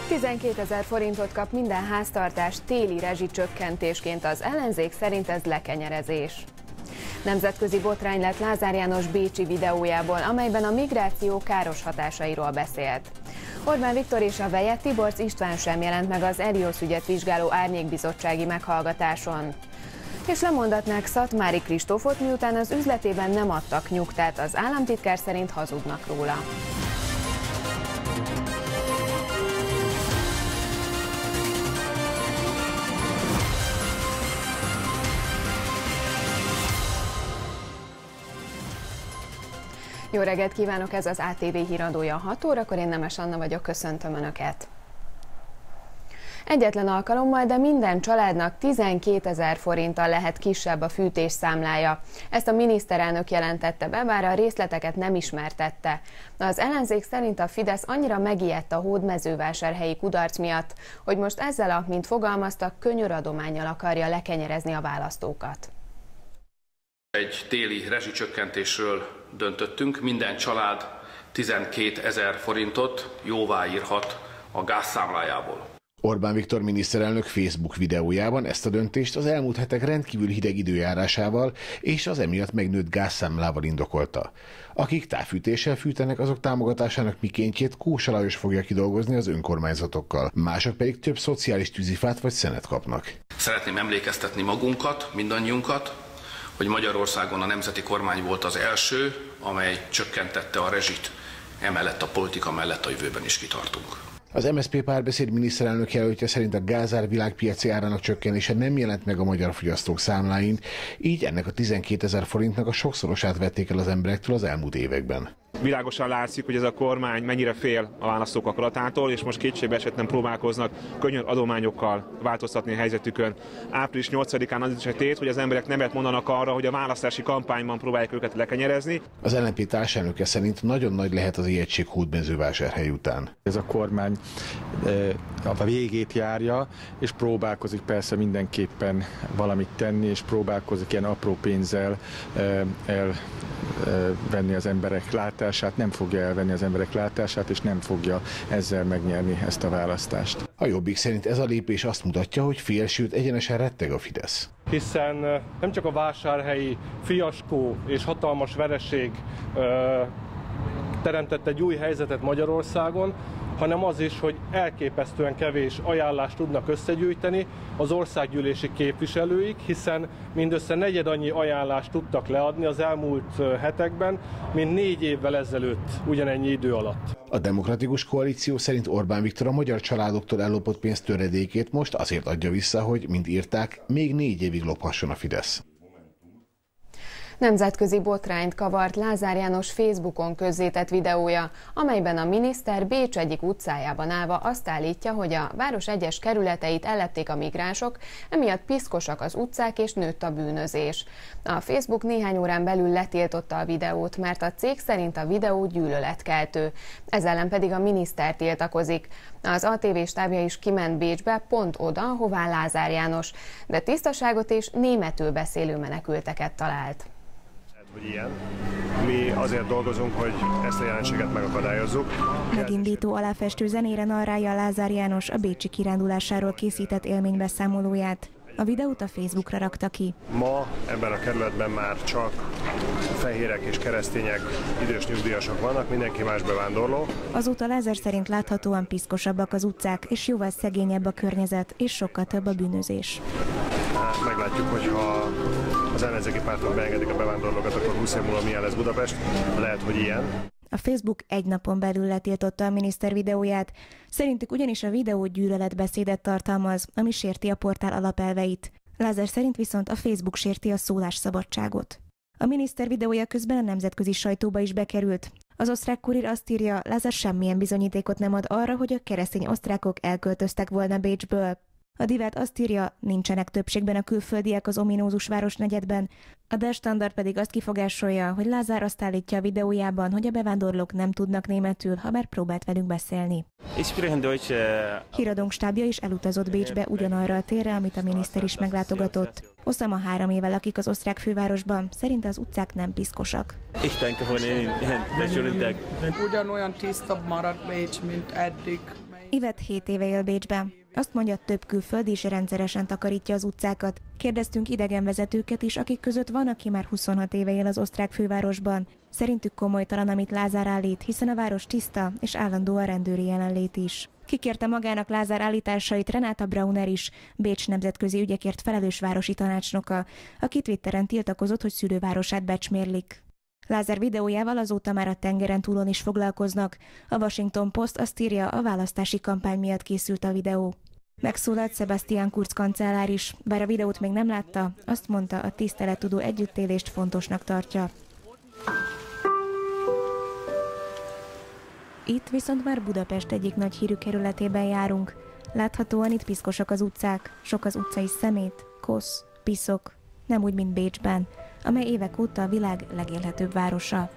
12 000 forintot kap minden háztartás téli rezsicsökkentésként, az ellenzék szerint ez lekenyerezés. Nemzetközi botrány lett Lázár János bécsi videójából, amelyben a migráció káros hatásairól beszélt. Orbán Viktor és a veje Tiborcs István sem jelent meg az Elios ügyet vizsgáló árnyékbizottsági meghallgatáson. És lemondatnák Szatmári Kristófot, miután az üzletében nem adtak nyugtát, az államtitkár szerint hazudnak róla. Jó reggelt kívánok, ez az ATV híradója 6 órakor, én Nemes Anna vagyok, köszöntöm Önöket. Egyetlen alkalommal, de minden családnak 12 000 forinttal lehet kisebb a fűtés számlája. Ezt a miniszterelnök jelentette be, bár a részleteket nem ismertette. Az ellenzék szerint a Fidesz annyira megijedt a hódmezővásárhelyi kudarc miatt, hogy most ezzel, mint fogalmaztak, könyöradománnyal akarja lekenyerezni a választókat. Egy téli rezsicsökkentésről döntöttünk, minden család 12 000 forintot jóváírhat a gázszámlájából. Orbán Viktor miniszterelnök Facebook videójában ezt a döntést az elmúlt hetek rendkívül hideg időjárásával és az emiatt megnőtt gázszámlával indokolta. Akik távfűtéssel fűtenek, azok támogatásának mikéntjét Kósa Lajos fogja kidolgozni az önkormányzatokkal, mások pedig több szociális tűzifát vagy szenet kapnak. Szeretném emlékeztetni magunkat, mindannyiunkat, hogy Magyarországon a nemzeti kormány volt az első, amely csökkentette a rezsit, emellett a politika mellett a jövőben is kitartunk. Az MSZP Párbeszéd miniszterelnök jelöltje szerint a gázár világpiaci árának csökkenése nem jelent meg a magyar fogyasztók számláin, így ennek a 12 000 forintnak a sokszorosát vették el az emberektől az elmúlt években. Világosan látszik, hogy ez a kormány mennyire fél a választók akaratától, és most kétségbe esetten próbálkoznak könnyű adományokkal változtatni a helyzetükön. Április 8-án az is egy tét, hogy az emberek nemet mondanak arra, hogy a választási kampányban próbálják őket lekenyerezni. Az LNP társelnöke szerint nagyon nagy lehet az ijegység Hódmezővásárhely után. Ez a kormány a végét járja, és próbálkozik persze mindenképpen valamit tenni, és próbálkozik ilyen apró pénzzel elvenni az emberek látását, nem fogja elvenni az emberek látását, és nem fogja ezzel megnyerni ezt a választást. A Jobbik szerint ez a lépés azt mutatja, hogy fél, sőt egyenesen retteg a Fidesz. Hiszen nem csak a vásárhelyi fiaskó és hatalmas vereség teremtett egy új helyzetet Magyarországon, hanem az is, hogy elképesztően kevés ajánlást tudnak összegyűjteni az országgyűlési képviselőik, hiszen mindössze negyed annyi ajánlást tudtak leadni az elmúlt hetekben, mint 4 évvel ezelőtt ugyanennyi idő alatt. A Demokratikus Koalíció szerint Orbán Viktor a magyar családoktól ellopott pénz töredékét most azért adja vissza, hogy, mint írták, még 4 évig lophasson a Fidesz. Nemzetközi botrányt kavart Lázár János Facebookon közzétett videója, amelyben a miniszter Bécs egyik utcájában állva azt állítja, hogy a város egyes kerületeit ellepték a migránsok, emiatt piszkosak az utcák és nőtt a bűnözés. A Facebook néhány órán belül letiltotta a videót, mert a cég szerint a videó gyűlöletkeltő. Ez ellen pedig a miniszter tiltakozik. Az ATV stábja is kiment Bécsbe, pont oda, hová Lázár János, de tisztaságot és németül beszélő menekülteket talált. Hogy ilyen. Mi azért dolgozunk, hogy ezt a jelenséget megakadályozzuk. Megindító aláfestő zenére narrálja Lázár János a bécsi kirándulásáról készített élménybeszámolóját. A videót a Facebookra rakta ki. Ma ebben a kerületben már csak fehérek és keresztények, idős nyugdíjasok vannak, mindenki más bevándorló. Azóta Lázár szerint láthatóan piszkosabbak az utcák, és jóval szegényebb a környezet, és sokkal több a bűnözés. Meglátjuk, hogy ha az ellenzéki pártok beengedik a bevándorlókat, akkor 20 év múlva milyen lesz Budapest. Lehet, hogy ilyen. A Facebook egy napon belül letiltotta a miniszter videóját. Szerintük ugyanis a videó gyűlöletbeszédet tartalmaz, ami sérti a portál alapelveit. Lázár szerint viszont a Facebook sérti a szólásszabadságot. A miniszter videója közben a nemzetközi sajtóba is bekerült. Az osztrák Kurír azt írja, Lázár semmilyen bizonyítékot nem ad arra, hogy a keresztény osztrákok elköltöztek volna Bécsből. A Divát azt írja, nincsenek többségben a külföldiek az ominózus városnegyedben. A Der Standard pedig azt kifogásolja, hogy Lázár azt állítja a videójában, hogy a bevándorlók nem tudnak németül, ha bár próbált velük beszélni. Híradónk stábja is elutazott Bécsbe ugyanarra a térre, amit a miniszter is meglátogatott. Osama 3 éve lakik az osztrák fővárosban, szerint az utcák nem piszkosak. Ugyanolyan tisztabb marad Bécs, mint eddig. Yvette 7 éve él Bécsben. Azt mondja, több külföldi is rendszeresen takarítja az utcákat. Kérdeztünk idegenvezetőket is, akik között van, aki már 26 éve él az osztrák fővárosban. Szerintük komolytalan, amit Lázár állít, hiszen a város tiszta és állandó a rendőri jelenlét is. Kikérte magának Lázár állításait Renáta Brauner is, Bécs nemzetközi ügyekért felelős városi tanácsnoka, aki Twitteren tiltakozott, hogy szülővárosát becsmérlik. Lázár videójával azóta már a tengeren túlon is foglalkoznak. A Washington Post azt írja, a választási kampány miatt készült a videó. Megszólalt Sebastian Kurz kancellár is, bár a videót még nem látta, azt mondta, a tisztelettudó együttélést fontosnak tartja. Itt viszont már Budapest egyik nagy hírű kerületében járunk. Láthatóan itt piszkosak az utcák, sok az utcai szemét, kosz, piszok, nem úgy, mint Bécsben, amely évek óta a világ legélhetőbb városa.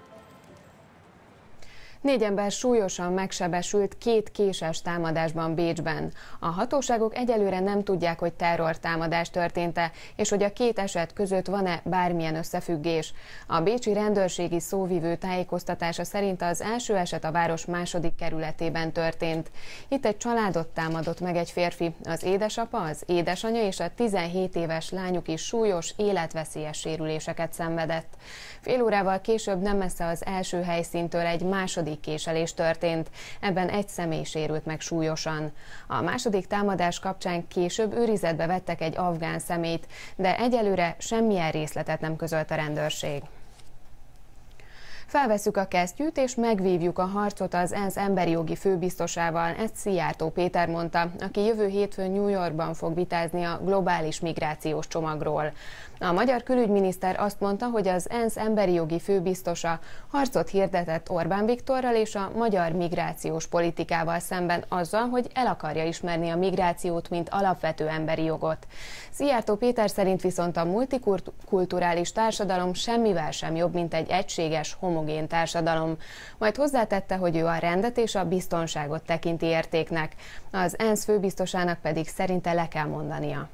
4 ember súlyosan megsebesült 2 késes támadásban Bécsben. A hatóságok egyelőre nem tudják, hogy terrortámadás történt-e, és hogy a 2 eset között van-e bármilyen összefüggés. A bécsi rendőrségi szóvivő tájékoztatása szerint az első eset a város második kerületében történt. Itt egy családot támadott meg egy férfi, az édesapa, az édesanyja és a 17 éves lányuk is súlyos, életveszélyes sérüléseket szenvedett. Fél órával később nem messze az első helyszíntől egy második késelés történt. Ebben egy személy sérült meg súlyosan. A második támadás kapcsán később őrizetbe vettek egy afgán személyt, de egyelőre semmilyen részletet nem közölt a rendőrség. Felvesszük a kesztyűt és megvívjuk a harcot az ENSZ emberi jogi főbiztosával, ezt Szijjártó Péter mondta, aki jövő hétfőn New Yorkban fog vitázni a globális migrációs csomagról. A magyar külügyminiszter azt mondta, hogy az ENSZ emberi jogi főbiztosa harcot hirdetett Orbán Viktorral és a magyar migrációs politikával szemben azzal, hogy el akarja ismerni a migrációt, mint alapvető emberi jogot. Szijjártó Péter szerint viszont a multikulturális társadalom semmivel sem jobb, mint egy egységes, homogén társadalom. Majd hozzátette, hogy ő a rendet és a biztonságot tekinti értéknek. Az ENSZ főbiztosának pedig szerinte le kell mondania.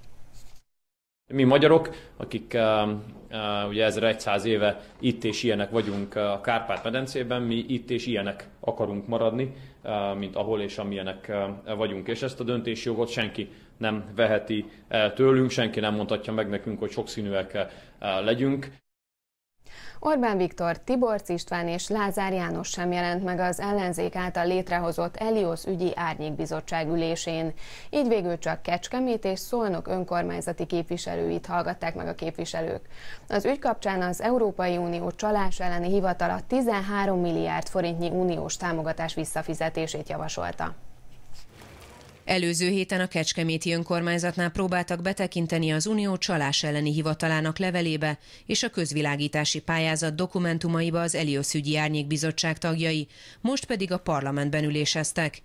Mi magyarok, akik ugye 1100 éve itt és ilyenek vagyunk a Kárpát-medencében, mi itt és ilyenek akarunk maradni, mint ahol és amilyenek vagyunk. És ezt a döntési jogot senki nem veheti el tőlünk, senki nem mondhatja meg nekünk, hogy sokszínűek legyünk. Orbán Viktor, Tiborcz István és Lázár János sem jelent meg az ellenzék által létrehozott Elios ügyi árnyékbizottság ülésén. Így végül csak Kecskemét és Szolnok önkormányzati képviselőit hallgatták meg a képviselők. Az ügy kapcsán az Európai Unió csalás elleni hivatala 13 milliárd forintnyi uniós támogatás visszafizetését javasolta. Előző héten a kecskeméti önkormányzatnál próbáltak betekinteni az Unió csalás elleni hivatalának levelébe és a közvilágítási pályázat dokumentumaiba az Elios ügyi árnyékbizottság tagjai, most pedig a parlamentben üléseztek.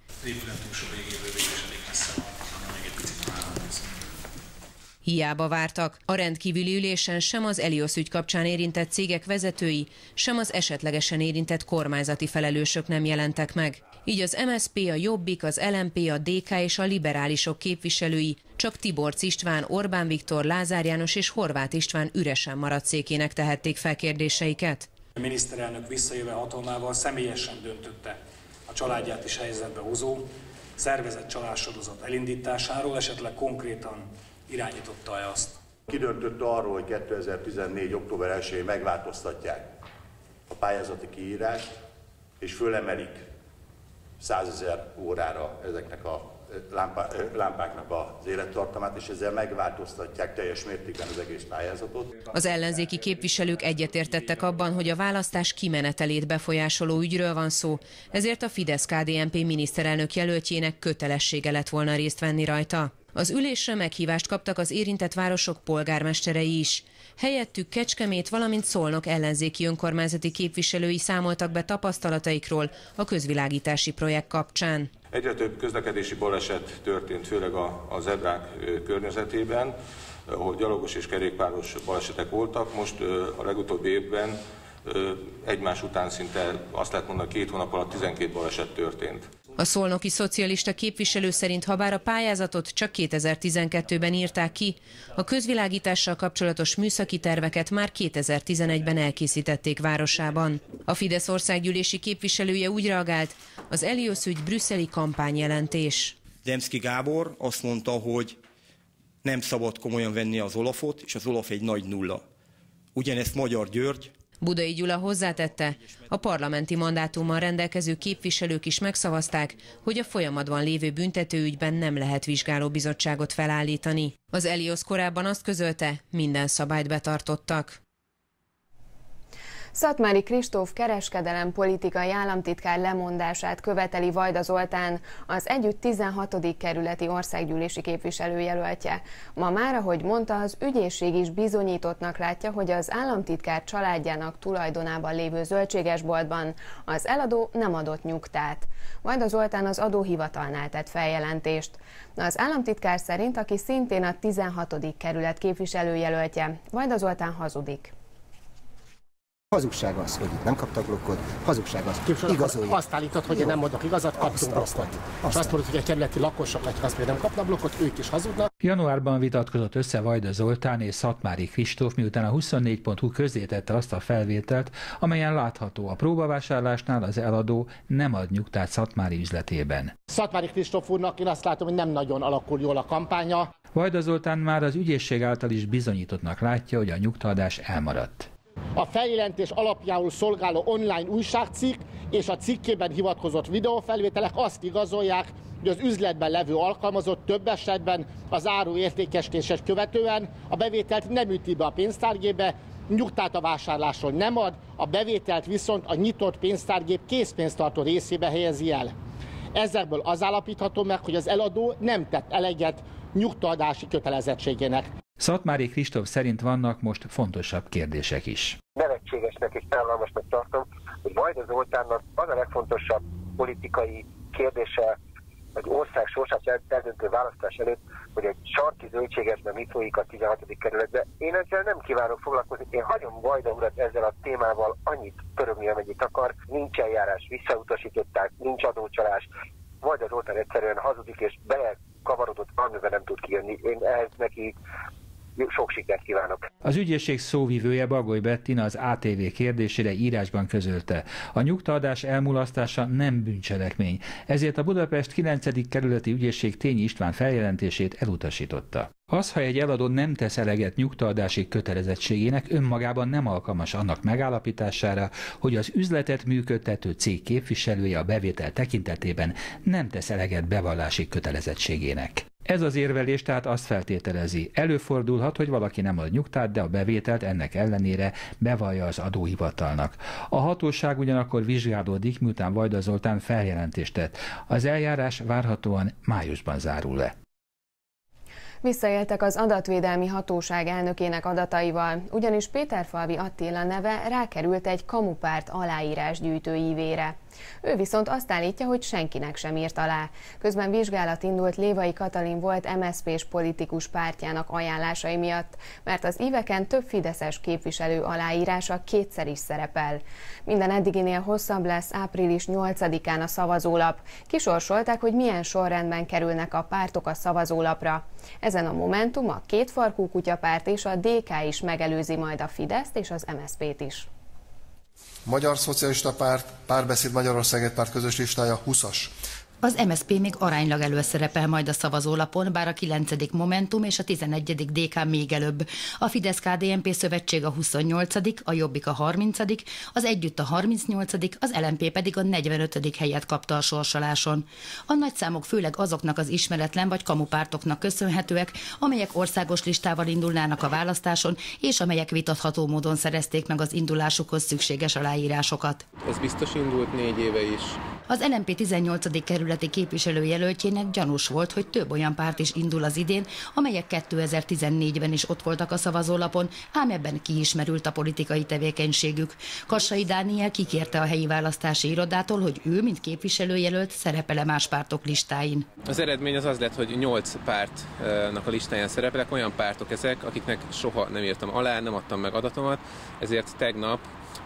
Hiába vártak. A rendkívüli ülésen sem az Elios ügy kapcsán érintett cégek vezetői, sem az esetlegesen érintett kormányzati felelősök nem jelentek meg. Így az MSZP, a Jobbik, az LMP, a DK és a liberálisok képviselői csak Tiborcz István, Orbán Viktor, Lázár János és Horváth István üresen maradt székének tehették fel kérdéseiket. A miniszterelnök visszajöve hatalmával személyesen döntötte a családját is helyzetbe hozó szervezett csalássorozat elindításáról, esetleg konkrétan irányította-e azt? Ki döntött arról, hogy 2014. október 1-én megváltoztatják a pályázati kiírást, és fölemelik 100 000 órára ezeknek a lámpáknak az élettartamát, és ezzel megváltoztatják teljes mértékben az egész pályázatot. Az ellenzéki képviselők egyetértettek abban, hogy a választás kimenetelét befolyásoló ügyről van szó, ezért a Fidesz-KDNP miniszterelnök jelöltjének kötelessége lett volna részt venni rajta. Az ülésre meghívást kaptak az érintett városok polgármesterei is. Helyettük Kecskemét, valamint Szolnok ellenzéki önkormányzati képviselői számoltak be tapasztalataikról a közvilágítási projekt kapcsán. Egyre több közlekedési baleset történt, főleg a zebrák környezetében, ahol gyalogos és kerékpáros balesetek voltak. Most a legutóbbi évben egymás után szinte azt lehet mondani, 2 hónap alatt 12 baleset történt. A szolnoki szocialista képviselő szerint, habár a pályázatot csak 2012-ben írták ki, a közvilágítással kapcsolatos műszaki terveket már 2011-ben elkészítették városában. A Fidesz országgyűlési képviselője úgy reagált, Az Elios ügy brüsszeli kampányjelentés. Demszky Gábor azt mondta, hogy nem szabad komolyan venni az Olafot, és az Olaf egy nagy nulla. Ugyanezt Magyar György. Budai Gyula hozzátette, a parlamenti mandátummal rendelkező képviselők is megszavazták, hogy a folyamatban lévő büntetőügyben nem lehet vizsgálóbizottságot felállítani. Az Elios korábban azt közölte, minden szabályt betartottak. Szatmári Kristóf kereskedelem politikai államtitkár lemondását követeli Vajda Zoltán, az Együtt 16. kerületi országgyűlési képviselőjelöltje. Ma már, ahogy mondta, az ügyészség is bizonyítottnak látja, hogy az államtitkár családjának tulajdonában lévő zöldségesboltban az eladó nem adott nyugtát. Vajda Zoltán az adóhivatalnál tett feljelentést. Az államtitkár szerint, aki szintén a 16. kerület képviselőjelöltje, Vajda Zoltán hazudik. Hazugság az, hogy itt nem kaptak blokkot, hazugság az, igazolja. Azt állítod, hogy én nem mondok igazat, kaptunk blokkot. És azt mondod, hogy a kerületi lakosok, akik azt nem kapnak blokkot, ők is hazudnak. Januárban vitatkozott össze Vajda Zoltán és Szatmári Kristóf, miután a 24.hu közzétette azt a felvételt, amelyen látható, a próbavásárlásnál az eladó nem ad nyugtát Szatmári üzletében. Szatmári Kristóf úrnak én azt látom, hogy nem nagyon alakul jól a kampánya. Vajda Zoltán már az ügyészség által is bizonyítottnak látja, hogy a nyugtaadás elmaradt. A feljelentés alapjául szolgáló online újságcikk és a cikkében hivatkozott videófelvételek azt igazolják, hogy az üzletben levő alkalmazott több esetben az áru értékesítését követően a bevételt nem üti be a pénztárgépbe, nyugtát a vásárlásról nem ad, a bevételt viszont a nyitott pénztárgép készpénztartó részébe helyezi el. Ezekből az állapítható meg, hogy az eladó nem tett eleget nyugtaadási kötelezettségének. Szatmári Kristóf szerint vannak most fontosabb kérdések is. Nevetségesnek és szállalmasnak tartom, hogy Vajda Zoltánnak az a legfontosabb politikai kérdése egy ország sorsát eldöntő választás előtt, hogy egy sarki zöldségesben mit folyik a 16. kerületben. Én ezzel nem kívánok foglalkozni. Én hagyom Vajda urat ezzel a témával annyit pörögni, amennyit akar. Nincs eljárás, visszautasították, nincs adócsalás. Vajda Zoltán egyszerűen hazudik és belekavarodott, amiben nem tud kijönni. Én ehhez neki sok sikert kívánok. Az ügyészség szóvivője Bagoly Bettina az ATV kérdésére írásban közölte. A nyugtaadás elmulasztása nem bűncselekmény, ezért a Budapest 9. kerületi ügyészség Tényi István feljelentését elutasította. Az, ha egy eladó nem tesz eleget nyugtaadási kötelezettségének, önmagában nem alkalmas annak megállapítására, hogy az üzletet működtető cég képviselője a bevétel tekintetében nem tesz eleget bevallási kötelezettségének. Ez az érvelés tehát azt feltételezi, előfordulhat, hogy valaki nem ad nyugtát, de a bevételt ennek ellenére bevallja az adóhivatalnak. A hatóság ugyanakkor vizsgálódik, miután Vajda Zoltán feljelentést tett. Az eljárás várhatóan májusban zárul le. Visszaéltek az adatvédelmi hatóság elnökének adataival, ugyanis Péterfalvi Attila neve rákerült egy kamupárt aláírásgyűjtő ívére. Ő viszont azt állítja, hogy senkinek sem írt alá. Közben vizsgálat indult Lévai Katalin volt MSZP-s politikus pártjának ajánlásai miatt, mert az íveken több fideszes képviselő aláírása kétszer is szerepel. Minden eddiginél hosszabb lesz április 8-án a szavazólap. Kisorsolták, hogy milyen sorrendben kerülnek a pártok a szavazólapra. Ezen a Momentum, a Kétfarkú kutyapárt és a DK is megelőzi majd a Fideszt és az MSZP-t is. Magyar Szocialista Párt, Párbeszéd Magyarországért Párt közös listája 20-as. Az MSZP még aránylag előszerepel majd a szavazólapon, bár a 9. Momentum és a 11. DK még előbb. A Fidesz-KDNP szövetség a 28., a Jobbik a 30., az Együtt a 38., az LMP pedig a 45. helyet kapta a sorsoláson. A nagy számok főleg azoknak az ismeretlen vagy kamupártoknak köszönhetőek, amelyek országos listával indulnának a választáson, és amelyek vitatható módon szerezték meg az indulásukhoz szükséges aláírásokat. Ez biztos indult 4 éve is. Az LMP 18. kerületi képviselőjelöltjének gyanús volt, hogy több olyan párt is indul az idén, amelyek 2014-ben is ott voltak a szavazólapon, ám ebben kiismerült a politikai tevékenységük. Kassai Dániel kikérte a helyi választási irodától, hogy ő, mint képviselőjelölt, szerepel-e más pártok listáin. Az eredmény az lett, hogy 8 pártnak a listáján szerepelek, olyan pártok ezek, akiknek soha nem írtam alá, nem adtam meg adatomat, ezért tegnap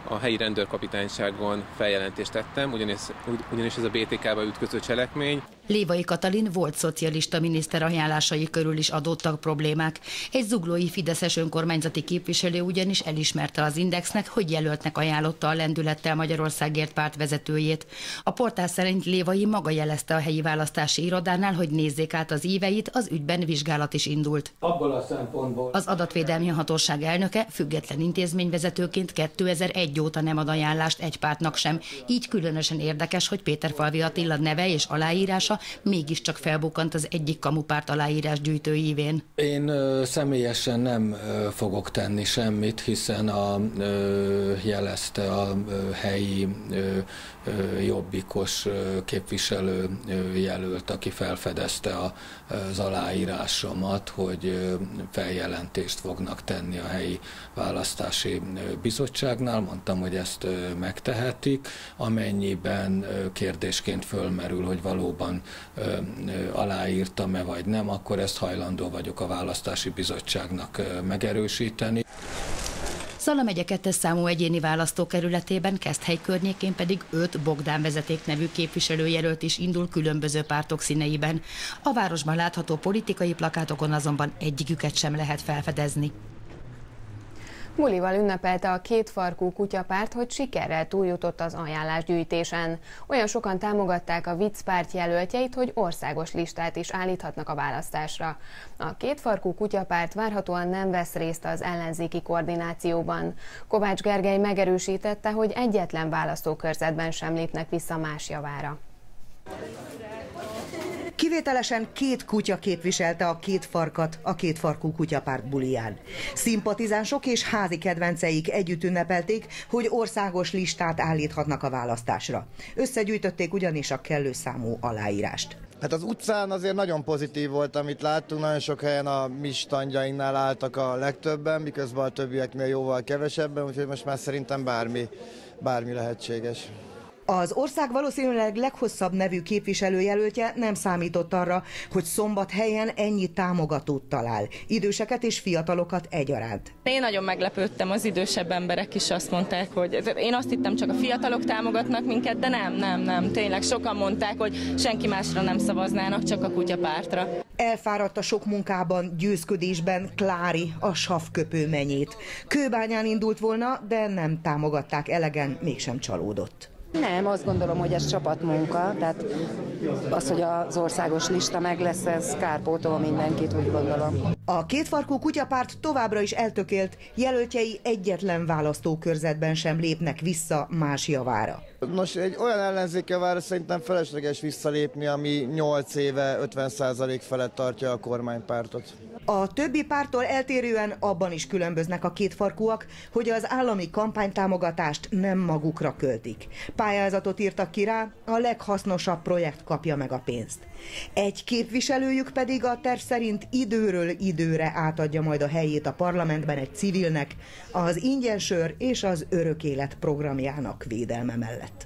a helyi rendőrkapitányságon feljelentést tettem, ugyanis ez a BTK-ba ütköző cselekmény. Lévai Katalin volt szocialista miniszter ajánlásai körül is adottak problémák. Egy zuglói fideszes önkormányzati képviselő ugyanis elismerte az Indexnek, hogy jelöltnek ajánlotta a Lendülettel Magyarországért párt vezetőjét. A portál szerint Lévai maga jelezte a helyi választási irodánál, hogy nézzék át az íveit, az ügyben vizsgálat is indult. Abból a szempontból. Az adatvédelmi hatóság elnöke független intézményvezetőként 2001 óta nem ad ajánlást egy pártnak sem. Így különösen érdekes, hogy Péterfalvi Attila neve és aláírása mégiscsak felbukkant az egyik kamupárt aláírásgyűjtő ívén. Én személyesen nem fogok tenni semmit, hiszen jelezte a helyi jobbikos képviselő jelölt, aki felfedezte az aláírásomat, hogy feljelentést fognak tenni a helyi választási bizottságnál. Mondtam, hogy ezt megtehetik, amennyiben kérdésként fölmerül, hogy valóban aláírtam-e vagy nem, akkor ezt hajlandó vagyok a választási bizottságnak megerősíteni. Zala megye 2. számú egyéni választókerületében, Keszthely környékén pedig 5 Bogdán vezeték nevű képviselőjelölt is indul különböző pártok színeiben. A városban látható politikai plakátokon azonban egyiküket sem lehet felfedezni. Bulival ünnepelte a kétfarkú kutyapárt, hogy sikerrel túljutott az ajánlásgyűjtésen. Olyan sokan támogatták a Vicc párt jelöltjeit, hogy országos listát is állíthatnak a választásra. A kétfarkú kutyapárt várhatóan nem vesz részt az ellenzéki koordinációban. Kovács Gergely megerősítette, hogy egyetlen választókörzetben sem lépnek vissza más javára. Kivételesen 2 kutya képviselte a két farkat a kétfarkú kutyapárt buliján. Szimpatizánsok és házi kedvenceik együtt ünnepelték, hogy országos listát állíthatnak a választásra. Összegyűjtötték ugyanis a kellő számú aláírást. Hát az utcán azért nagyon pozitív volt, amit láttunk, nagyon sok helyen a mi standjainknál álltak a legtöbben, miközben a többieknél jóval kevesebben, úgyhogy most már szerintem bármi lehetséges. Az ország valószínűleg leghosszabb nevű képviselőjelöltje nem számított arra, hogy Szombathelyen ennyi támogatót talál, időseket és fiatalokat egyaránt. Én nagyon meglepődtem, az idősebb emberek is azt mondták, hogy én azt hittem, csak a fiatalok támogatnak minket, de nem. Tényleg sokan mondták, hogy senki másra nem szavaznának, csak a kutyapártra. Elfáradt a sok munkában, győzködésben Klári, a savköpő menyét. Kőbányán indult volna, de nem támogatták elegen, mégsem csalódott. Nem, azt gondolom, hogy ez csapatmunka, tehát az, hogy az országos lista meg lesz, ez kárpótol mindenkit, úgy gondolom. A kétfarkú kutyapárt továbbra is eltökélt, jelöltjei egyetlen választókörzetben sem lépnek vissza más javára. Nos, egy olyan ellenzék javára szerintem felesleges visszalépni, ami 8 éve 50% felett tartja a kormánypártot. A többi párttól eltérően abban is különböznek a kétfarkúak, hogy az állami kampánytámogatást nem magukra költik. Pályázatot írtak ki rá, a leghasznosabb projekt kapja meg a pénzt. Egy képviselőjük pedig a terv szerint időről időre átadja majd a helyét a parlamentben egy civilnek, az Ingyensör és az Örök Élet programjának védelme mellett.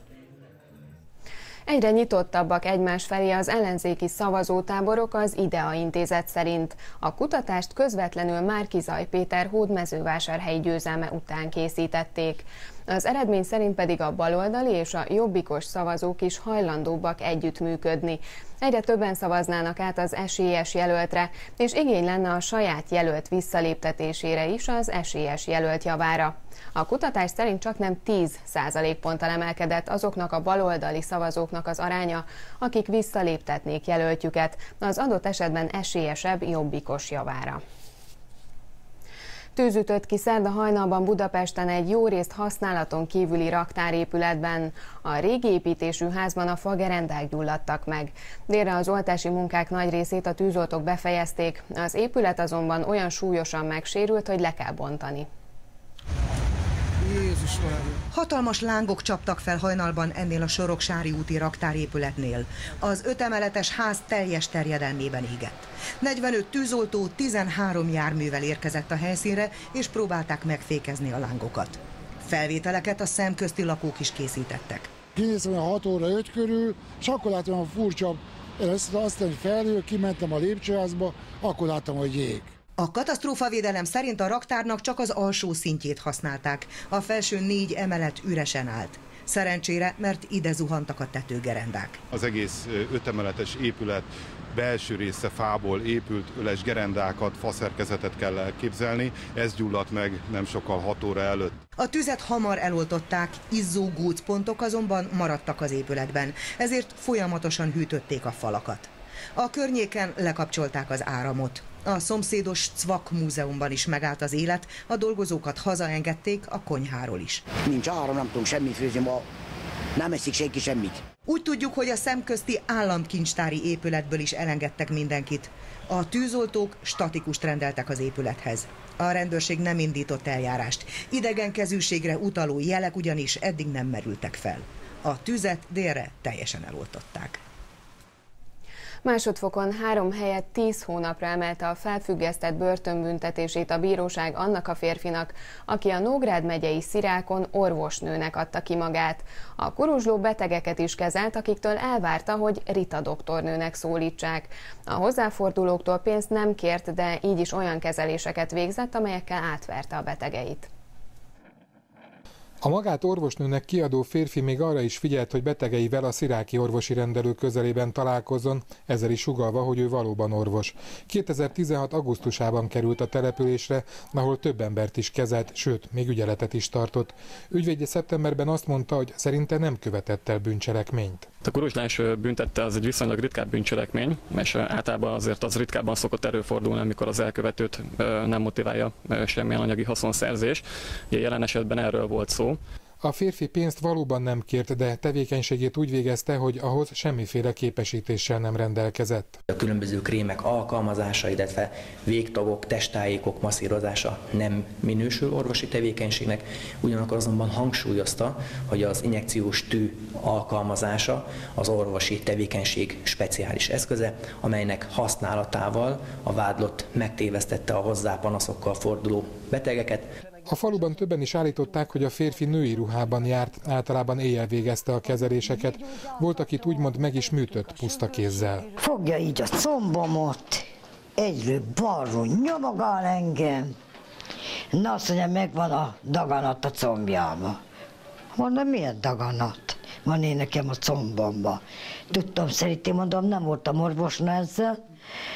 Egyre nyitottabbak egymás felé az ellenzéki szavazótáborok az IDEA intézet szerint. A kutatást közvetlenül Márki-Zay Péter hódmezővásárhelyi győzelme után készítették. Az eredmény szerint pedig a baloldali és a jobbikos szavazók is hajlandóbbak együttműködni. Egyre többen szavaznának át az esélyes jelöltre, és igény lenne a saját jelölt visszaléptetésére is az esélyes jelölt javára. A kutatás szerint csaknem 10% emelkedett azoknak a baloldali szavazóknak az aránya, akik visszaléptetnék jelöltjüket, az adott esetben esélyesebb jobbikos javára. Tűz ütött ki szerda hajnalban Budapesten egy jó részt használaton kívüli raktárépületben. A régi építésű házban a fagerendák gyulladtak meg. Délre az oltási munkák nagy részét a tűzoltók befejezték, az épület azonban olyan súlyosan megsérült, hogy le kell bontani. Jézus Mária! Hatalmas lángok csaptak fel hajnalban ennél a Soroksári úti raktárépületnél. Az 5 emeletes ház teljes terjedelmében égett. 45 tűzoltó 13 járművel érkezett a helyszínre, és próbálták megfékezni a lángokat. Felvételeket a szemközti lakók is készítettek. Kinéztem a 6 óra 5 körül, és akkor láttam a furcsa, aztán felül, kimentem a lépcsőházba, akkor láttam, hogy jég. A katasztrófavédelem szerint a raktárnak csak az alsó szintjét használták. A felső 4 emelet üresen állt. Szerencsére, mert ide zuhantak a tetőgerendák. Az egész 5 emeletes épület belső része fából épült, öles gerendákat, faszerkezetet kell elképzelni. Ez gyulladt meg nem sokkal 6 óra előtt. A tüzet hamar eloltották, izzó gócpontok azonban maradtak az épületben, ezért folyamatosan hűtötték a falakat. A környéken lekapcsolták az áramot. A szomszédos Cvak múzeumban is megállt az élet, a dolgozókat hazaengedték a konyháról is. Nincs áram, nem tudunk semmit főzni, ma nem eszik senki semmit. Úgy tudjuk, hogy a szemközti államkincstári épületből is elengedtek mindenkit. A tűzoltók statikust rendeltek az épülethez. A rendőrség nem indított eljárást. Idegenkezűségre utaló jelek ugyanis eddig nem merültek fel. A tüzet délre teljesen eloltották. Másodfokon 3 helyett 10 hónapra emelte a felfüggesztett börtönbüntetését a bíróság annak a férfinak, aki a Nógrád megyei Szirákon orvosnőnek adta ki magát. A kuruzsló betegeket is kezelt, akiktől elvárta, hogy Rita doktornőnek szólítsák. A hozzáfordulóktól pénzt nem kért, de így is olyan kezeléseket végzett, amelyekkel átverte a betegeit. A magát orvosnőnek kiadó férfi még arra is figyelt, hogy betegeivel a sziráki orvosi rendelő közelében találkozzon, ezzel is sugallva, hogy ő valóban orvos. 2016. augusztusában került a településre, ahol több embert is kezelt, sőt, még ügyeletet is tartott. Ügyvédje szeptemberben azt mondta, hogy szerinte nem követett el bűncselekményt. A kuruzslás büntette az egy viszonylag ritkább bűncselekmény, és általában azért az ritkábban szokott előfordulni, amikor az elkövetőt nem motiválja semmilyen anyagi haszonszerzés. Ugye jelen esetben erről volt szó. A férfi pénzt valóban nem kért, de tevékenységét úgy végezte, hogy ahhoz semmiféle képesítéssel nem rendelkezett. A különböző krémek alkalmazása, illetve végtagok, testtájékok masszírozása nem minősül orvosi tevékenységnek, ugyanakkor azonban hangsúlyozta, hogy az injekciós tű alkalmazása az orvosi tevékenység speciális eszköze, amelynek használatával a vádlott megtévesztette a hozzá panaszokkal forduló betegeket. A faluban többen is állították, hogy a férfi női ruhában járt, általában éjjel végezte a kezeléseket. Volt, akit úgymond meg is műtött puszta kézzel. Fogja így a combomot, egyről balról nyomogál engem. Na azt mondja, megvan a daganat a combjába. Mondom, milyen daganat? Van én nekem a combomba. Tudtam, szerintem, mondom, nem voltam orvosna ezzel.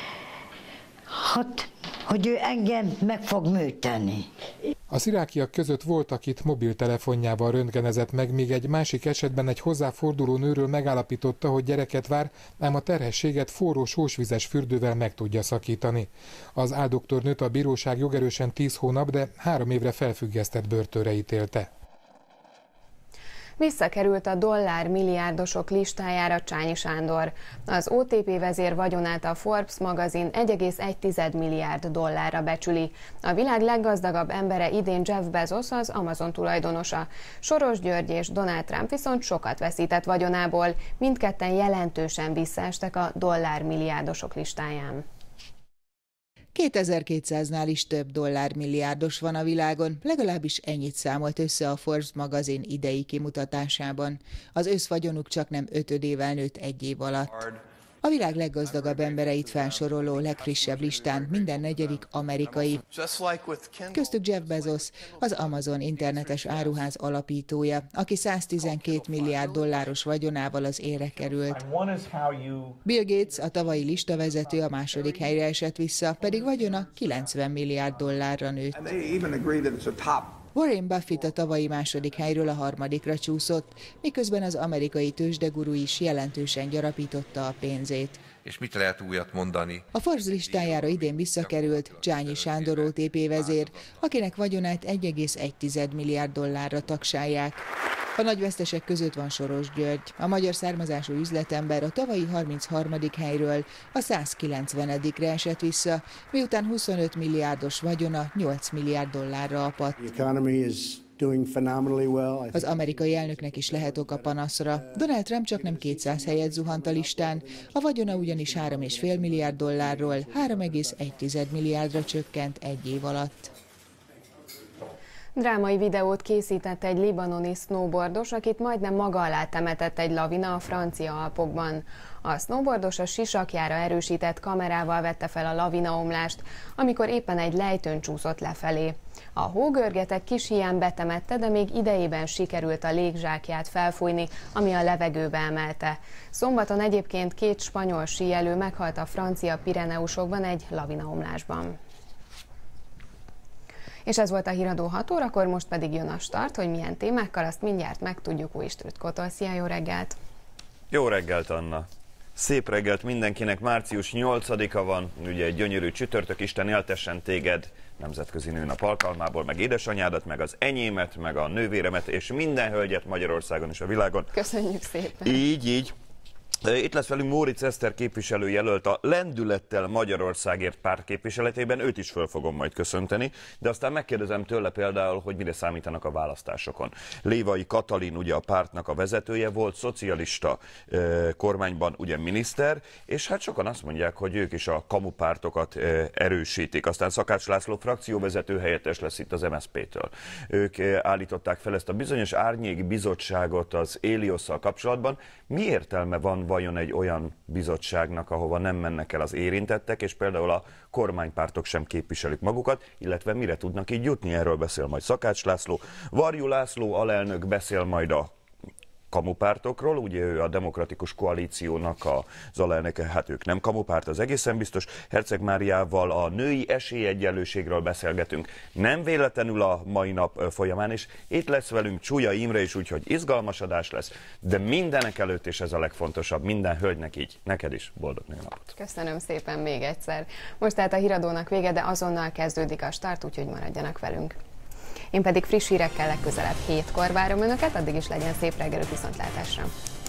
Hát, hogy ő engem meg fog műteni. A szirákiak között volt, akit mobiltelefonjával röntgenezett meg, míg egy másik esetben egy hozzáforduló nőről megállapította, hogy gyereket vár, ám a terhességet forró sósvizes fürdővel meg tudja szakítani. Az áldoktornőt a bíróság jogerősen 10 hónap, de 3 évre felfüggesztett börtönre ítélte. Visszakerült a dollármilliárdosok listájára Csányi Sándor. Az OTP vezér vagyonát a Forbes magazin 1,1 milliárd dollárra becsüli. A világ leggazdagabb embere idén Jeff Bezos, az Amazon tulajdonosa. Soros György és Donald Trump viszont sokat veszített vagyonából. Mindketten jelentősen visszaestek a dollármilliárdosok listáján. 2200-nál is több dollármilliárdos van a világon, legalábbis ennyit számolt össze a Forbes magazin idei kimutatásában. Az összvagyonuk csaknem 5-ével nőtt 1 év alatt. A világ leggazdagabb embereit felsoroló legfrissebb listán minden 4. amerikai. Köztük Jeff Bezos, az Amazon internetes áruház alapítója, aki 112 milliárd dolláros vagyonával az élre került. Bill Gates, a tavalyi listavezető, a 2. helyre esett vissza, pedig vagyona 90 milliárd dollárra nőtt. Warren Buffett a tavalyi 2. helyről a 3. csúszott, miközben az amerikai tőzsdeguru is jelentősen gyarapította a pénzét. És mit lehet újat mondani? A Forbes listájára idén visszakerült Csányi Sándor OTP vezér, akinek vagyonát 1,1 milliárd dollárra tagsálják. A nagy vesztesek között van Soros György. A magyar származású üzletember a tavalyi 33. helyről a 190-re esett vissza, miután 25 milliárdos vagyona 8 milliárd dollárra apadt. Az amerikai elnöknek is lehet oka panaszra. Donald Trump csaknem 200 helyet zuhant a listán, a vagyona ugyanis 3,5 milliárd dollárról 3,1 milliárdra csökkent 1 év alatt. Drámai videót készített egy libanoni snowboardos, akit majdnem maga alá temetett egy lavina a francia Alpokban. A snowboardos a sisakjára erősített kamerával vette fel a lavinaomlást, amikor éppen egy lejtőn csúszott lefelé. A hógörgeteg kis híján betemette, de még idejében sikerült a légzsákját felfújni, ami a levegőbe emelte. Szombaton egyébként 2 spanyol síelő meghalt a francia Pireneusokban egy lavinaomlásban. És ez volt a Híradó 6 órakor, most pedig jön a start, hogy milyen témákkal, azt mindjárt megtudjuk Új Strütkótól. Szia, jó reggelt! Jó reggelt, Anna! Szép reggelt mindenkinek, március 8-a van, ugye egy gyönyörű csütörtök, Isten éltessen téged Nemzetközi Nőnap alkalmából, meg édesanyádat, meg az enyémet, meg a nővéremet, és minden hölgyet Magyarországon és a világon. Köszönjük szépen! Így. Itt lesz velünk Móricz Eszter képviselőjelölt a Lendülettel Magyarországért párt képviseletében, őt is föl fogom majd köszönteni, de aztán megkérdezem tőle például, hogy mire számítanak a választásokon. Lévai Katalin ugye a pártnak a vezetője volt, szocialista kormányban ugye miniszter, és hát sokan azt mondják, hogy ők is a kamupártokat erősítik. Aztán Szakács László frakcióvezető helyettes lesz itt az MSZP-től. Ők állították fel ezt a bizonyos árnyék bizottságot az Éliosszal kapcsolatban. Mi értelme van vajon egy olyan bizottságnak, ahova nem mennek el az érintettek, és például a kormánypártok sem képviselik magukat, illetve mire tudnak így jutni, erről beszél majd Szakács László. Varjú László alelnök beszél majd a kamupártokról, ugye ő a Demokratikus Koalíciónak az alelnöke, hát ők nem kamupárt, az egészen biztos. Herceg Máriával a női esélyegyenlőségről beszélgetünk, nem véletlenül a mai nap folyamán, és itt lesz velünk Csúlya Imre is, úgyhogy izgalmas adás lesz, de mindenek előtt, és ez a legfontosabb, minden hölgynek így, neked is boldog nőnapot. Köszönöm szépen még egyszer. Most tehát a Híradónak vége, de azonnal kezdődik a start, úgyhogy maradjanak velünk. Én pedig friss hírekkel legközelebb 7-kor várom Önöket, addig is legyen szép reggelük, viszontlátásra!